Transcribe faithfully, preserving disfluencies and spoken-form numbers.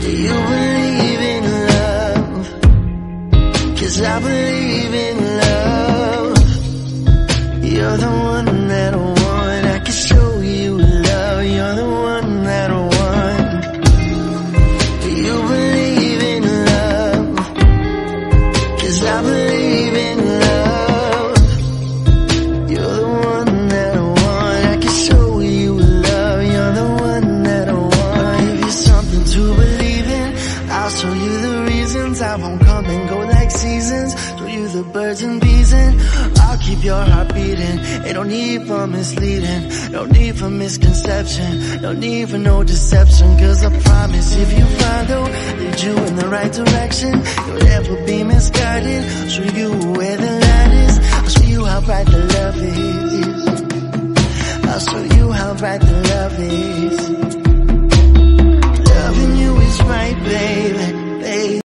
Do you believe in love? 'Cause I believe in love. You're the one that I want. I can show you love. You're the one that I want. Do you believe in love? 'Cause I believe in love. You're the one that I want. I can show you love. You're the one that I want. If you're something to believe in, I'll show you the reasons. I won't come and go like seasons. Show you the birds and bees and I'll keep your heart beating. Ain't no need for misleading, no need for misconception, no need for no deception. 'Cause I promise if you follow, lead you in the right direction, you'll never be misguided. Show you where the light is, I'll show you how bright the love is. I'll show you how bright the love is.